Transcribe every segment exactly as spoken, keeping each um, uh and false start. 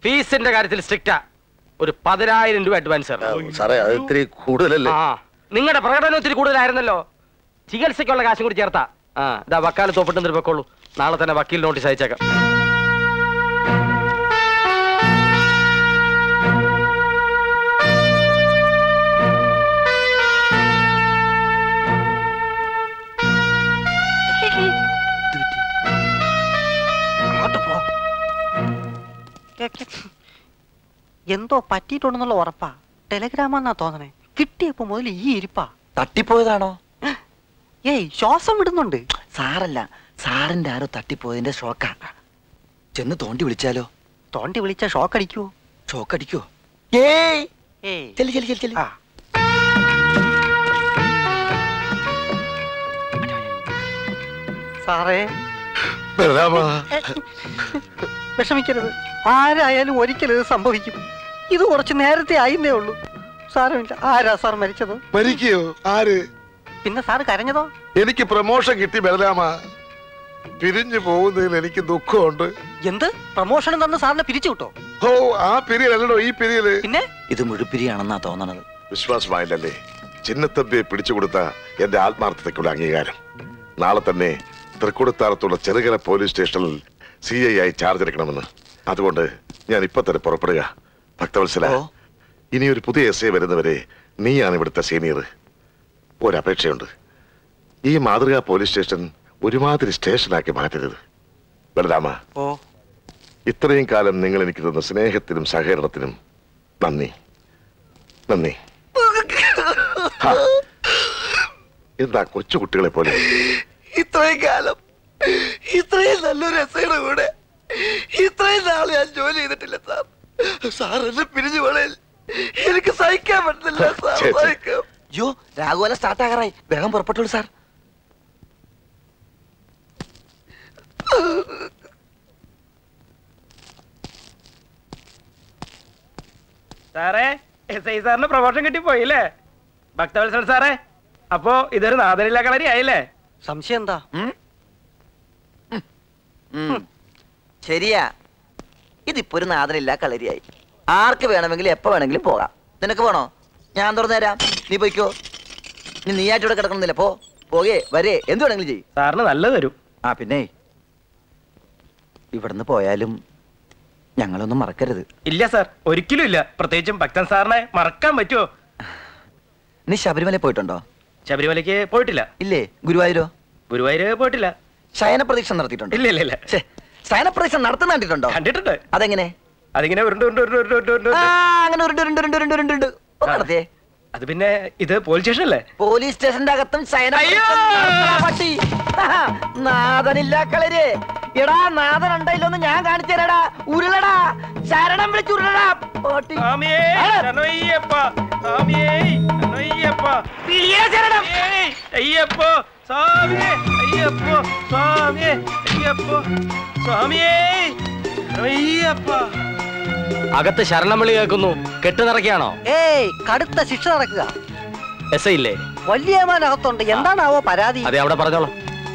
ഫീസിന്റെ കാര്യത്തിൽ സ്ട്രിക്റ്റാ. ഒരു പതിനായിരം രൂപ അഡ്വാൻസ്. സാറേ അത് ഇത്തിരി കൂടുതലല്ലേ? ആ നിങ്ങളുടെ പ്രകടനം ഇത്തിരി കൂടുതലായിരുന്നല്ലോ. ചികിത്സയ്ക്കുള്ള കാശും കൂടി ചേർത്താ. ആ ഇതാ വക്കാലത്ത് ഒപ്പിട്ട് വെക്കോളൂ. നാളെ തന്നെ വക്കീൽ നോട്ടീസ് അയച്ചേക്കാം. എന്തോ പറ്റിയിട്ടുണ്ടെന്നുള്ള ഉറപ്പാ. ടെലഗ്രാമാന്നാ തോന്നണേ. കിട്ടിയപ്പോ മുതൽ ഈ ഇരിപ്പാ. തട്ടിപ്പോയതാണോ? ഏയ് ശ്വാസം വിടുന്നുണ്ട്. സാറല്ല, സാറിന്റെ ആരോ തട്ടിപ്പോയതിന്റെ ഷോക്കാ. ചെന്ന് തോണ്ടി വിളിച്ചാലോ? തോണ്ടി വിളിച്ചാ ഷോക്ക് അടിക്കുവോ? ഷോക്ക് അടിക്കുവോ? ഏയ് ഏയ് ചെല്ലി ചെല്ലി ചെല്ലി ചെല്ലി. സാറേ വിഷമിക്കരുത്. ആരായാലും ഒരിക്കലും ഇത് സംഭവിക്കും. ഇത് കുറച്ച് നേരത്തെ ആയിന്നേ ഉള്ളൂ. സാരമില്ല. ആരാ സാർ മരിച്ചത്? മരിക്കയോ? ആര്? പിന്നെ സാർ കരഞ്ഞതോ? എനിക്ക് പ്രമോഷൻ കിട്ടി ബലരാമ. പിരിഞ്ഞു പോകുന്നതിൽ എനിക്ക് ദുഃഖമുണ്ട്. എന്ത് പ്രമോഷൻ തന്ന് സാറിനെ പിരിച്ചു കിട്ടോ? ഓ ആ പിരിയല്ലോ ഈ പിരിയല്. പിന്നെ ഇത് മുഴുപ്പിരിയാണെന്നാ തോന്നണത്. വിശ്വാസമായില്ലല്ലേ ചിന്നത്തമ്പിയെ പിടിച്ചുകൊടുത്ത എന്റെ ആത്മാർത്ഥതയ്ക്കുള്ള അംഗീകാരം. നാളെ തന്നെ തൃക്കുടത്താറത്തുള്ള ചെറുകര പോലീസ് സ്റ്റേഷനിൽ സി ഐ ആയി ചാർജ് എടുക്കണമെന്ന്. അതുകൊണ്ട് ഞാൻ ഇപ്പൊ തന്നെ പുറപ്പെടുക. ഭക്തവത്സല, ഇനി ഒരു പുതിയ എസ് ഐ വരുന്നവരെ നീയാണ് ഇവിടുത്തെ സീനിയർ. ഒരപേക്ഷയുണ്ട്. ഈ മാതൃകാ പോലീസ് സ്റ്റേഷൻ ഒരുമാതിരി സ്റ്റേഷനാക്കി മാറ്റരുത്. ബലരാമ, ഇത്രയും കാലം നിങ്ങൾ എനിക്ക് തന്ന സ്നേഹത്തിനും സഹകരണത്തിനും നന്ദി. നന്ദി. എന്താ കൊച്ചുകുട്ടികളെ പോലെ ഇത്രയും കാലം ഇത്രയും നല്ലൊരു എസ്ഐയുടെ കൂടെ ഇത്രയും നാളെ ഞാൻ ജോലി ചെയ്തിട്ടില്ല സാർ. സാർ എന്നെ പിരിഞ്ഞു പോണേൽ എനിക്ക് സഹിക്കാൻ പറ്റുന്നില്ല സാർ. സഹിക്കാം. അയ്യോ രാഘുവല സ്റ്റാർട്ട് ആകാറായി. വേഗം പുറപ്പെട്ടോളൂ സാർ. സാറേ എസ് ഐ സാറിന് പ്രൊമോഷൻ കിട്ടിപ്പോയില്ലേ? ഭക്തവത്സൽ സാറേ, അപ്പോ ഇതൊരു നാദനില്ല കളരി ആയില്ലേ? സംശയം എന്താ? ശരിയാ, ഇതിപ്പോ ഒരു നാദനില്ല കളരിയായി. ആർക്ക് വേണമെങ്കിലും എപ്പോ വേണമെങ്കിലും പോകാം. നിനക്ക് പോണോ? ഞാൻ തുറന്നു തരാം. നീ പോയിക്കോ. നീ നീയായിട്ട് ഇവിടെ കിടക്കണമെന്നില്ല. പോ പോകേ വരേ എന്ത് വേണമെങ്കിലും ചെയ്യും. സാറിന് നല്ലത് തരും. ആ പിന്നെ ഇവിടുന്ന് പോയാലും ഞങ്ങളൊന്നും മറക്കരുത്. ഇല്ല സാർ, ഒരിക്കലും ഇല്ല. പ്രത്യേകിച്ചും ഭക്തൻ സാറിനെ മറക്കാൻ പറ്റുമോ? നീ ശബരിമല പോയിട്ടുണ്ടോ? ശബരിമലയ്ക്ക് പോയിട്ടില്ല. ഇല്ലേ? ഗുരുവായൂരോ? ഗുരുവായൂര് പോയിട്ടില്ല. ശയന പ്രതീക്ഷ നടത്തിയിട്ടുണ്ടോ? ഇല്ല ഇല്ല ഇല്ല. ശയന പ്രതീക്ഷ നടത്തുന്ന കണ്ടിട്ടുണ്ടോ? കണ്ടിട്ടുണ്ട്. അതെങ്ങനെ? അതിങ്ങനെ ഉരുണ്ട് ഉരുണ്ട് ഉരുണ്ട് ഉരുണ്ട് ഉരുണ്ട് അങ്ങനെ ഉരുണ്ട് ഉരുണ്ട് ഉരുണ്ട് ഉരുണ്ട് ഉരുണ്ട് നടത്തിയേ. അത് പിന്നെ ഇത് പോലീസ് സ്റ്റേഷൻ അല്ലേ? പോലീസ് സ്റ്റേഷന്റെ അകത്തും ശയന പട്ടി. നാഥനില്ല കളര്. എടാ നാഥൻ ഉണ്ടായില്ലോന്ന് ഞാൻ കാണിച്ചു തരാടാ. ഉരുളടാ, ശരണം വിളിച്ച് ഉരുളടാ പട്ടി. അകത്ത് ശരണം വിളി കേൾക്കുന്നു. കെട്ടു നിറയ്ക്കാണോ? ഏയ് കടുത്ത ശിക്ഷ നടക്കുക. എസ് ഐ ഇല്ലേ? വല്യമാനകത്തുണ്ട്. എന്താണാവോ പരാതി? അതെ അവിടെ പറഞ്ഞോളൂ.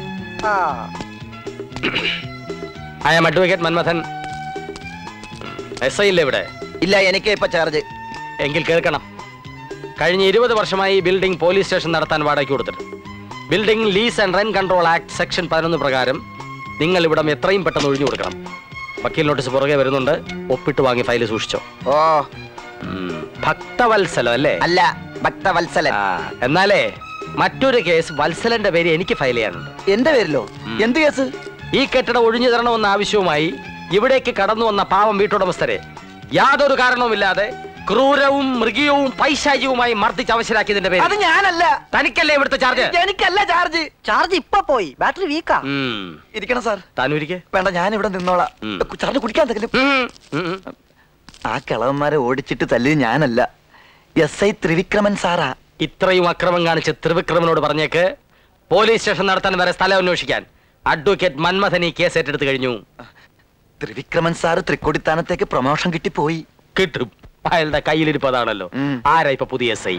I am advocate Manmathan. S I ഇല്ലേ ഇവിടെ? ഇല്ല, എനിക്ക് ഇപ്പൊ ചാർജ്. എങ്കിൽ കേൾക്കണം. കഴിഞ്ഞ ഇരുപത് വർഷമായി ബിൽഡിംഗ് പോലീസ് സ്റ്റേഷൻ നടത്താൻ വാടകയ്ക്ക് കൊടുത്തിട്ട് building lease and rent control act section പതിനൊന്ന് പ്രകാരം നിങ്ങൾ ഇവിടം എത്രയും പെട്ടെന്ന് ഒഴിഞ്ഞു കൊടുക്കണം. വക്കീൽ നോട്ടീസ് പുറകെ വരുന്നുണ്ട്. ഒപ്പിട്ട് വാങ്ങി ഫയൽ സൂക്ഷിച്ചോ. ഓ ഭക്തവത്സലം അല്ലേ? അല്ല, ഭക്തവത്സലൻ. എന്നാലേ മറ്റൊരു കേസ് വത്സലന്റെ പേര് എനിക്ക് ഫയൽ ചെയ്യാനുണ്ട്. എന്റെ പേരിലോ? എന്ത് കേസ്? ഈ കെട്ടിടം ഒഴിഞ്ഞു തരണമെന്ന ആവശ്യവുമായി ഇവിടേക്ക് കടന്നു വന്ന പാവം വീട്ടുടമസ്ഥരെ യാതൊരു കാരണവുമില്ലാതെ ക്രൂരവും മൃഗീയവും പൈശാചികവുമായി മർദ്ദിച്ച് അവശരാക്കിയതിന്റെ പേര്. അത് ഞാനല്ല. തനിക്കല്ലേ ഇവിടുത്തെ ചാർജ്? എനിക്കല്ല ചാർജ്. ചാർജ് ഇപ്പൊ പോയി. ബാറ്ററി വീക്കാ. ഇരിക്കണം സാർ. താനൂരിക്ക് വേണ്ട, ഞാൻ ഇവിടെ നിന്നോളാം. ചാർജ് കുടിക്കാൻ എന്തെങ്കിലും. ആ കിളവന്മാരെ ഓടിച്ചിട്ട് തല്ലി ഞാനല്ല, എസ് ഐ ത്രിവിക്രമൻ സാറാ. ഇത്രയും അക്രമം കാണിച്ച് ത്രിവിക്രമനോട് പറഞ്ഞേക്ക് പോലീസ് സ്റ്റേഷൻ നടത്താൻ വരെ സ്ഥലം അന്വേഷിക്കാൻ അഡ്വക്കേറ്റ് മന്മഥൻ ഈ കേസ് ഏറ്റെടുത്ത് കഴിഞ്ഞു. ത്രിവിക്രമൻ സാറ് തൃക്കൊടിത്താനത്തേക്ക് പ്രൊമോഷൻ കിട്ടിപ്പോയി. കിട്ടും. അയാളുടെ കയ്യിലിരിപ്പതാണല്ലോ. ആരാ ഇപ്പൊ പുതിയ എസ് ഐ?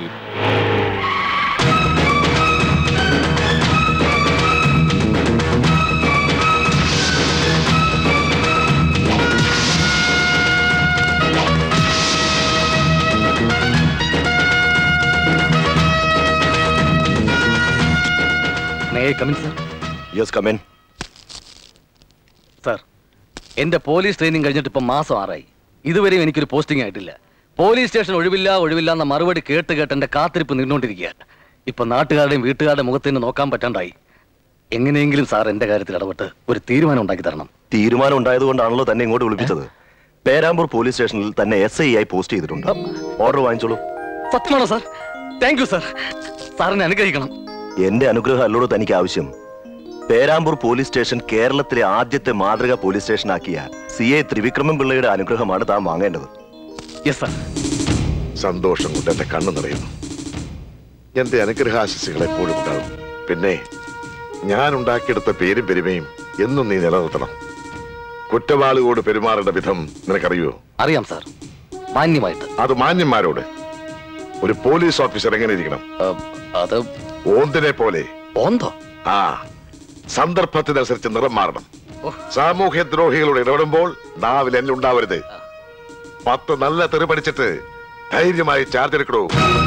സാർ, എന്റെ പോലീസ് ട്രെയിനിങ് കഴിഞ്ഞിട്ട് ഇപ്പം മാസം ആറായി. ഇതുവരെയും എനിക്കൊരു പോസ്റ്റിംഗ് ആയിട്ടില്ല. പോലീസ് സ്റ്റേഷൻ ഒഴിവില്ല ഒഴിവില്ല എന്ന മറുപടി കേട്ട് കേട്ട് എന്റെ കാത്തിരിപ്പ് നിന്നുകൊണ്ടിരിക്കുക. ഇപ്പൊ നാട്ടുകാരുടെയും വീട്ടുകാരുടെ മുഖത്തിന് നോക്കാൻ പറ്റാണ്ടായി. എങ്ങനെയെങ്കിലും സാർ എന്റെ കാര്യത്തിൽ ഇടപെട്ട് ഒരു തീരുമാനം ഉണ്ടാക്കി തരണം. തീരുമാനം ഉണ്ടായതുകൊണ്ടാണല്ലോ തന്നെ ഇങ്ങോട്ട് വിളിപ്പിച്ചത്. പേരാമ്പൂർ പോലീസ് സ്റ്റേഷനിൽ തന്നെ എസ് ഐ ആയി പോസ്റ്റ് ചെയ്തിട്ടുണ്ട്. ഓർഡർ വാങ്ങിച്ചോളൂ. സത്യമാണോ സാർ? Thank you sir. സാറിനെ അനുഗ്രഹിക്കണം. എന്റെ അനുഗ്രഹം അല്ലോടോ തനിക്ക് ആവശ്യം. പേരാമ്പൂർ പോലീസ് സ്റ്റേഷൻ കേരളത്തിലെ ആദ്യത്തെ മാതൃക പോലീസ് സ്റ്റേഷനാക്കിയ സി ഐ ത്രിവിക്രമൻ പിള്ളയുടെ അനുഗ്രഹമാണ് താൻ വാങ്ങേണ്ടത്. Yes sir. സന്തോഷം കൊണ്ട് എന്റെ കണ്ണു നിറയുന്നു. എന്റെ അനുഗ്രഹാശിസുകൾ എപ്പോഴും ഉണ്ടാകും. പിന്നെ ഞാൻ ഉണ്ടാക്കിയെടുത്ത പേരും പെരുമയും എന്നും നീ നിലനിർത്തണം. കുറ്റവാളിയോട് പെരുമാറേണ്ട വിധം നിനക്കറിയോ? അറിയാം സാർ, മാന്യമായിട്ട്. അത് മാന്യന്മാരോട്. ഒരു പോലീസ് ഓഫീസർ എങ്ങനെ ഇരിക്കണം? അത് ഓന്തിനെ പോലെ. ഓന്തോ? ആ, സന്ദർഭത്തിനനുസരിച്ച് നിറം മാറണം. സാമൂഹ്യ ദ്രോഹികളോട് ഇടപെടുമ്പോൾ നാവിൽ എന്നെ ഉണ്ടാവരുത്. പത്ത് നല്ല തെറി പഠിച്ചിട്ട് ധൈര്യമായി ചാർജ് എടുക്കണോ.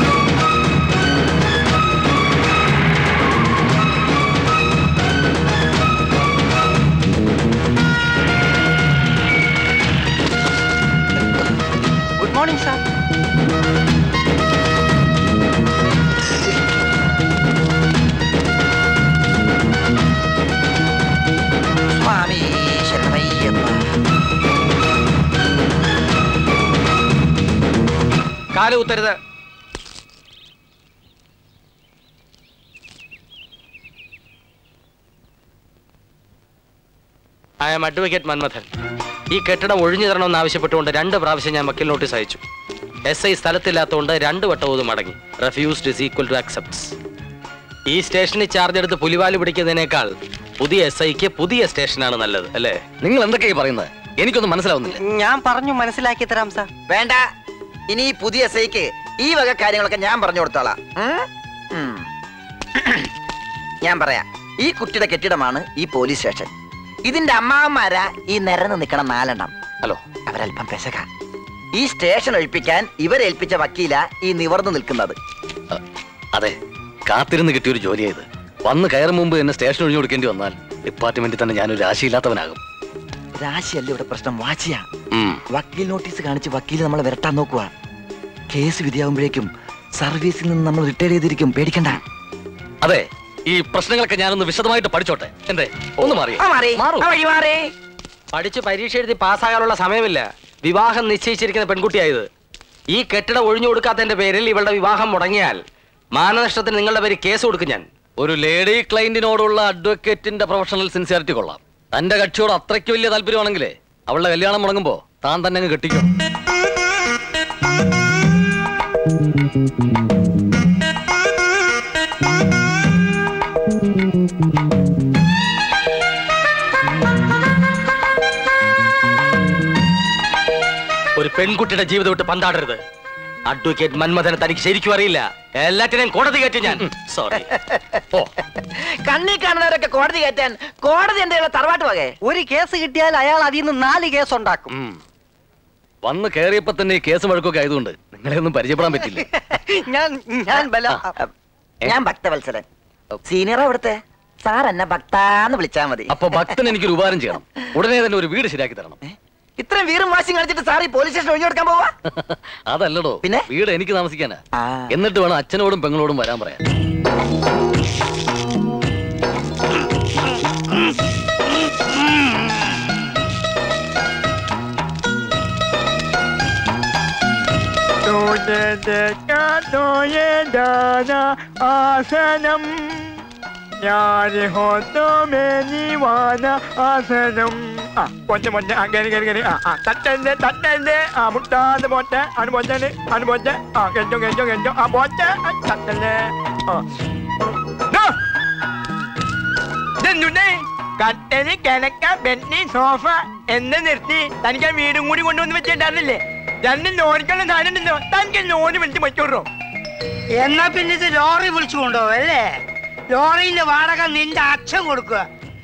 Good morning sir. സ്വാമി ശരണമയ്യപ്പ. കാല് കുത്തരുത്. I am advocate Manmathan. ഈ കെട്ടിടം ഒഴിഞ്ഞു തരണമെന്ന് ആവശ്യപ്പെട്ടുകൊണ്ട് രണ്ട് പ്രാവശ്യം ഞാൻ വക്കീൽ നോട്ടീസ് അയച്ചു. എസ് ഐ സ്ഥലത്തില്ലാത്തതുകൊണ്ട് രണ്ട് വട്ടവും മടങ്ങി. Refused is equal to accepts. ഈ സ്റ്റേഷനിൽ ചാർജ് എടുത്ത് പുലിവാല് പിടിക്കുന്നതിനേക്കാൾ പുതിയ എസ് ഐക്ക് പുതിയ സ്റ്റേഷനാണ് നല്ലത്, അല്ലേ? നിങ്ങൾ എന്തൊക്കെയാ പറയുന്നത്? എനിക്കൊന്നും മനസ്സിലാവുന്നില്ല. ഞാൻ പറഞ്ഞു മനസ്സിലാക്കി തരാം സാർ. വേണ്ട, ഇനി ഈ പുതിയ എസ് ഐക്ക് ഈ വക കാര്യങ്ങളൊക്കെ ഞാൻ പറഞ്ഞു കൊടുത്തോളാം. ഉം. ഞാൻ പറയാം. ഈ കുട്ടിയുടെ കെട്ടിടമാണ് ഈ പോലീസ് സ്റ്റേഷൻ. ഇതിന്റെ അമ്മാവന്മാരാ ഈ നിരന്ന് നിൽക്കണം നാലെണ്ണം. ഹലോ, അവരല്പം പെശക. ഈ സ്റ്റേഷൻ ഒഴിപ്പിക്കാൻ ഇവരേൽപ്പിച്ച വക്കീല ഈ നിവർന്നു നിൽക്കുന്നത്. അതെ, കാത്തിരുന്ന് കിട്ടിയൊരു ജോലിയായത്. വന്ന് കയറും മുമ്പ് എന്നെ സ്റ്റേഷൻ ഒഴിഞ്ഞു കൊടുക്കേണ്ടി വന്നാൽ ഡിപ്പാർട്ട്മെന്റിൽ തന്നെ ഞാനൊരു രാശിയില്ലാത്തവനാകും. രാശിയല്ല ഇവിടെ പ്രശ്നം, വാശിയാ. വക്കീൽ നോട്ടീസ് കാണിച്ച് വക്കീൽ നമ്മളെ വിരട്ടാൻ നോക്കുക. കേസ് വിധിയാകുമ്പോഴേക്കും സർവീസിൽ നിന്ന് നമ്മൾ റിട്ടയർ ചെയ്തിരിക്കും. പേടിക്കണ്ട. അതെ, ഈ പ്രശ്നങ്ങളൊക്കെ ഞാനൊന്ന് വിശദമായിട്ട് പഠിച്ചോട്ടെ. എന്തേ, ഒന്ന് മാറി പഠിച്ച് പരീക്ഷ എഴുതി പാസ്സാകാനുള്ള സമയമില്ല. വിവാഹം നിശ്ചയിച്ചിരിക്കുന്ന പെൺകുട്ടിയായത്. ഈ കെട്ടിടം ഒഴിഞ്ഞു കൊടുക്കാത്തതിന്റെ പേരിൽ ഇവളുടെ വിവാഹം മുടങ്ങിയാൽ മാനനഷ്ടത്തിന് നിങ്ങളുടെ പേര് കേസ് കൊടുക്കും ഞാൻ. ഒരു ലേഡി ക്ലയന്റിനോടുള്ള അഡ്വക്കേറ്റിന്റെ പ്രൊഫഷണൽ സിൻസിയറിറ്റി കൊള്ളാം. തന്റെ കക്ഷിയോട് അത്രയ്ക്ക് വലിയ താല്പര്യമാണെങ്കിലേ അവളുടെ കല്യാണം മുടങ്ങുമ്പോ താൻ തന്നെ അങ്ങ് കെട്ടിക്കും. ഒരു പെൺകുട്ടിയുടെ ജീവിതം വിട്ട് പന്താടരുത്. അഡ്വക്കേറ്റ് മന്മഥനെ തനിക്ക് ശരിക്കും അറിയില്ല. എല്ലാറ്റിനെയും കോടതി കയറ്റി ഞാൻ. സോറി. കണ്ണി കാണുന്നവരൊക്കെ കോടതി കയറ്റാൻ കോടതി എന്റെ തറവാട്ട് വകെ. ഒരു കേസ് കിട്ടിയാൽ അയാൾ അതിൽ നിന്ന് നാല് കേസ് ഉണ്ടാക്കും. വന്ന് കയറിയപ്പോ തന്നെ ഈ കേസ് വഴക്കൊക്കെ ആയതുകൊണ്ട് നിങ്ങളെ ഒന്നും പരിചയപ്പെടാൻ പറ്റില്ല. ഞാൻ ഞാൻ ബല ഞാൻ ഭക്തവത്സരൻ. സീനിയർ അവിടുത്തെ സാർ എന്നെ ഭക്താന്ന് വിളിച്ചാ മതി. അപ്പൊ ഭക്തൻ എനിക്കൊരു ഉപകാരം ചെയ്യണം. ഉടനെ തന്നെ ഒരു വീട് ശരിയാക്കി തരണം. ഇത്രയും വീറും വാശിയും കാണിച്ചിട്ട് സാർ ഈ പോലീസ് സ്റ്റേഷൻ ഒഴിഞ്ഞു കൊടുക്കാൻ പോവാ? അതല്ലടോ, പിന്നെ വീട് എനിക്ക് താമസിക്കാനാ. എന്നിട്ട് വേണം അച്ഛനോടും പെങ്ങളോടും വരാൻ പറയാൻ. ആസനം ഞാന് ഹോത്തോ മേനിവാന ആസനം. ആ പൊന്നെ പൊന്നെ അങ്ങനെ കയറി ആ ആ തട്ടല്ലേ തട്ടല്ലേ ആ മുട്ടാതെ പോട്ടെ ആണ് പൊന്നെ ആണ് പോട്ടെ ആ കെഞ്ചോ കെഞ്ചോ കെഞ്ചോ ആ പോട്ടെ തട്ടല്ലേ. ഇതെന്തുണ്ടേ കട്ടല് കിടക്ക ബെന്നി സോഫ എന്ന് നിർത്തി തനിക്ക് ആ വീടും കൂടി കൊണ്ടുവന്ന് വെച്ചിട്ടുണ്ടായിരുന്നില്ലേ? രണ്ടും ലോറിക്കുള്ള സാധനം ഉണ്ടല്ലോ, തനിക്ക് ലോറി വിളിച്ച് വെച്ചോട്ടോ. എന്നാ പിന്നെ ഇത് ലോറി വിളിച്ചു കൊണ്ടുപോകും അല്ലേ? ലോറിന്റെ വാടക നിന്റെ അച്ഛൻ കൊടുക്കുക.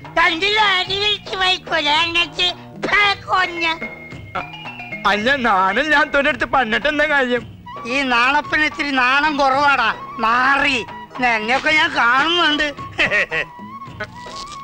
അല്ല നാണം ഞാൻ തൊഴിലെടുത്ത് പണിട്ട് എന്താ കാര്യം? ഈ നാണപ്പിന് ഇത്തിരി നാണം കുറവാടാ. മാറി എന്നെയൊക്കെ ഞാൻ കാണുന്നുണ്ട്.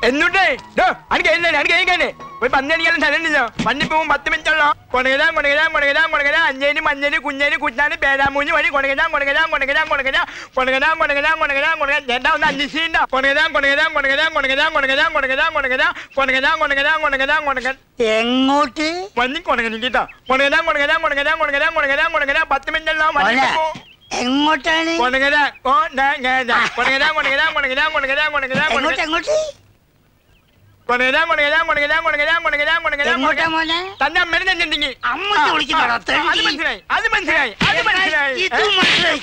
എന്നിട്ടേ എനിക്ക് എനിക്ക് കഴിക്കാനേ ഒരു പന്നടിക്കാനും സ്ഥലമില്ലല്ലോ മണ്ണിപ്പൂവും പത്ത് മിനിറ്റുള്ളോ കൊണകരാൻ കൊണകരാൻ കൊണകരാൻ കൊണകരാൻ അഞ്ചേന് മഞ്ഞന് കുഞ്ഞേന് കുഞ്ഞാന് പേരാമൂഞ്ഞ് വഴി കൊണകരാൻ കൊണകരാൻ കൊണകരാൻ കൊണകരാൻ കൊണകരാൻ കൊണകരാൻ കൊണകരാൻ കൊണകരാൻ ചേട്ടാ ഒന്ന് അന്വേഷിച്ചിട്ടുണ്ടോ കൊണകരാൻ കൊണകരാൻ കൊണകരാൻ കൊണകരാൻ കൊണകരാൻ കൊണകരാൻ കൊണകരാൻ കൊണകരാൻ കൊണകരാൻ കൊണകരാൻ കൊണകൻ എങ്ങോട്ട് വന്നി കൊണകനി കേട്ടോ കൊണകരാൻ കൊണകരാൻ കൊണകരാൻ കൊണകരാൻ കൊണകരാൻ കൊണകരാൻ പത്ത് മിനിറ്റുള്ളോ മണ്ണിപ്പൂ എങ്ങോട്ടാണ് കൊണകരാൻ കൊണകരാൻ കൊണകരാൻ കൊണകരാൻ കൊണകരാൻ കൊണകരാൻ കൊണകരാൻ എങ്ങോട്ട് എങ്ങോട്ട് കൊണകരാൻ കൊണകരാൻ കൊണകരാൻ കൊണകരാൻ കൊണകരാൻ കൊണകരാൻ എങ്ങോട്ടാ മോനെ തന്റെ അമ്മേനെ തന്നെ ഉണ്ടെങ്കിൽ അമ്മ വിളിക്കുന്നോ അത് മനസ്സിലായി അത് മനസ്സിലായി അത് മനസ്സിലായി ഇതും മനസ്സിലായി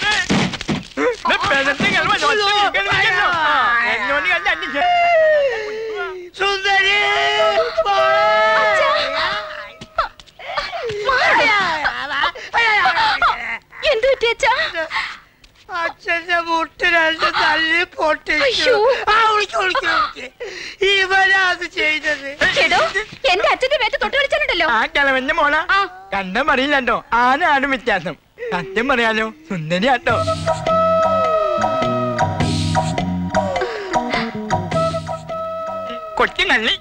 സുന്ദരി എന്ത് പറ്റി അച്ഛാ? അച്ഛന്റെ മുട്ട് രണ്ട് തല്ലി പൊട്ടിച്ചു ഇവനാ അത് ചെയ്തത്. എടോ, എന്റെ അച്ഛന്റെ മേത്ത് തൊട്ട് കളിച്ചാലുണ്ടല്ലോ. ആ കിളവന്റെ മോള കണ്ടും അറിയില്ലട്ടോ ആനാണ് വ്യത്യാസം സത്യം പറയാലോ സുന്ദരിയാട്ടോ കൊച്ചു നല്ലി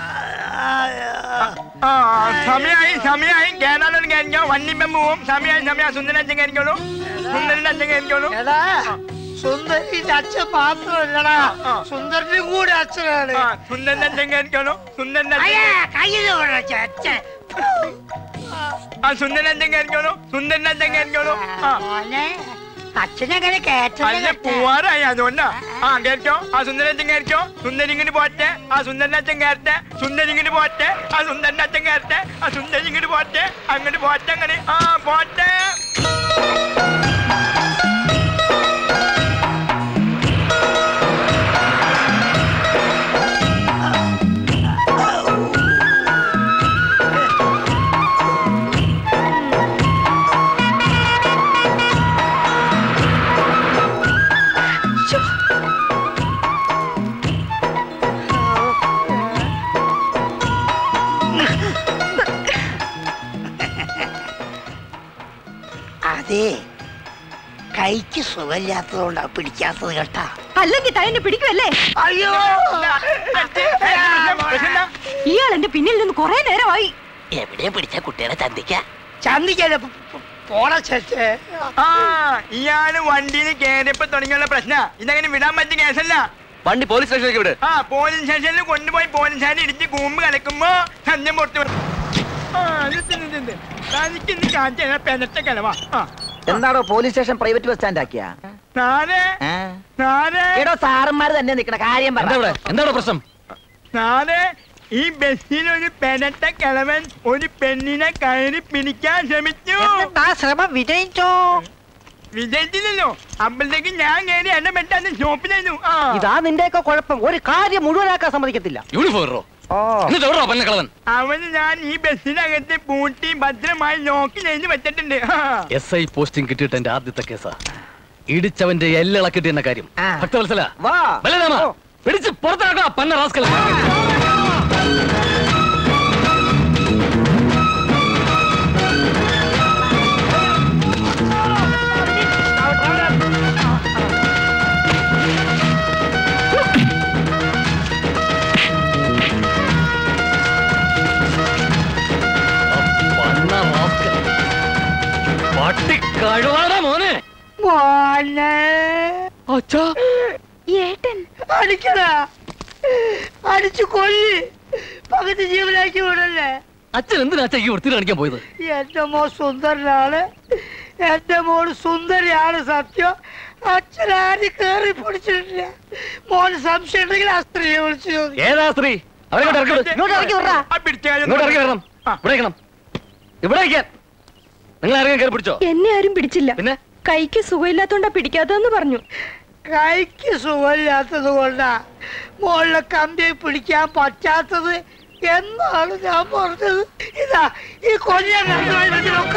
ആ സമയായി സമയായി കേരളം കയറിക്കോ വന്നിപ്പം പോവും സമയായി സമയം സുന്ദരൻ കയറിക്കോളൂ സുന്ദരന്റെ അച്ഛൻ കയറിക്കോളൂ എടാ സുന്ദരിന്റെ അച്ഛൻ മാത്രമല്ലടാ സുന്ദരനും കൂടെ അച്ഛനാണ്. സുന്ദരന്റെ അച്ഛൻ കയറിക്കോളൂ സുന്ദരന്റെ കയ്യിൽ അച്ഛൻ ആ സുന്ദരൻ അച്ഛൻ കയറിക്കോളൂ സുന്ദരന്റെ അച്ഛൻ കയറിക്കോളൂ അച്ഛനങ്ങനെ അല്ല പോവാറായി അതുകൊണ്ടാ ആ കേട്ടോ ആ സുന്ദരൻ കയറിക്കോ സുന്ദരിങ്ങിന് പോട്ടെ ആ സുന്ദരൻ അച്ഛൻ കയറട്ടെ സുന്ദരിങ്ങിന് പോട്ടെ ആ സുന്ദരന്റെ അച്ഛൻ കയറട്ടെ ആ സുന്ദരിങ്ങിന് പോട്ടെ അങ്ങോട്ട് പോട്ടെ അങ്ങനെ ആ പോട്ടെ അതെ കൈക്ക് സുഖമില്ലാത്തതുകൊണ്ടാ പിടിക്കാത്തത് കേട്ടാ. അല്ലെങ്കിൽ തന്നെ പിടിക്കുമല്ലേ? അയ്യോ ഇയാൾ എന്റെ പിന്നിൽ നിന്ന് കുറെ നേരമായി. എവിടെ പിടിച്ച കുട്ടികളെ ചന്തിക്ക ചന്തിക്കല്ലേ പോണ ചേച്ചേ. ആ ഇയാള് വണ്ടിയിൽ കയറിയപ്പോ തുടങ്ങിയുള്ള പ്രശ്ന ഇതങ്ങനെ വിടാൻ പറ്റിയ കേസല്ല. വണ്ടി പോലീസ് സ്റ്റേഷനിലേക്ക് വിട്. ആ പോലീസ് സ്റ്റേഷനിൽ കൊണ്ടുപോയി പോലീസുകാരെ ഇടിച്ച് കൂമ്പ് കളിക്കുമ്പോ സന്ധ്യം പൊട്ടു പെനറ്റ കിളവാ. എന്താണോ police station private bus stand ആക്കിയാ? സാറന്മാര് തന്നെ നിക്കണ കാര്യം എന്താണ് പ്രശ്നം? നാളെ ഈ ബസ്സിൽ ഒരു പെനറ്റ കിളവൻ ഒരു പെണ്ണിനെ കയറി പിടിക്കാൻ ശ്രമിച്ചു. ശ്രമം വിജയിച്ചോ? വിജയിച്ചില്ലല്ലോ. അപ്പോഴത്തേക്ക് ഞാൻ കയറി എന്നെ പെട്ടെന്ന് ഷോപ്പിലായിരുന്നു. ഇതാ നിന്റെയൊക്കെ കുഴപ്പം. ഒരു കാര്യം മുഴുവനാക്കാൻ സമ്മതിക്കത്തില്ല. യൂണിഫോം അവന് ഞാൻ ഈ ബസ്സിനകത്ത് പൂട്ടി ഭദ്രമായി ലോക്ക് ചെയ്ത് വെച്ചിട്ടുണ്ട്. എസ് ഐ പോസ്റ്റിംഗ് കിട്ടിയിട്ട് എന്റെ ആദ്യത്തെ കേസാ. ഇടിച്ചവന്റെ എല്ലിളക്കിട്ട് എന്ന കാര്യം ഭക്തവത്സല പിടിച്ച് പുറത്താക്കാ പന്ന റാസ്കൽ. മോനെ മോനെ ഏട്ടൻ അടിക്കടാ അടിച്ചു കൊല്ലി പകുതി ജീവനാക്കി വിടല്ലേ. അച്ഛൻ എന്തിനാ അച്ഛൻ ഈ വൃത്തി കാണിക്കാൻ പോയത്? എന്റെ മോൾ സുന്ദരനാണ്. എന്റെ മോള് സുന്ദരിയാണ് സത്യം. അച്ഛനാരും കേറി പിടിച്ചിട്ടില്ല. മോന് സംശയം ഉണ്ടെങ്കിൽ ആ സ്ത്രീയെ വിളിച്ചു. ഏതാ സ്ത്രീ? അവരെ ഇങ്ങോട്ട് ഇറക്കി വരണം. ഇവിടെ നിങ്ങൾ ആരെങ്കിലും കയറി പിടിച്ചോ? എന്നെ ആരും പിടിച്ചില്ല. പിന്നെ കൈക്ക് സുഖമില്ലാത്തോണ്ടാ പിടിക്കാത്തതെന്ന് പറഞ്ഞു. കൈക്ക് സുഖമില്ലാത്തത് കൊണ്ടാ മോളിലെ കമ്പിയെ പിടിക്കാൻ പറ്റാത്തത് എന്നാണ് ഞാൻ പറഞ്ഞത്. ഇതാ ഈ കൊല്ലൊക്കെ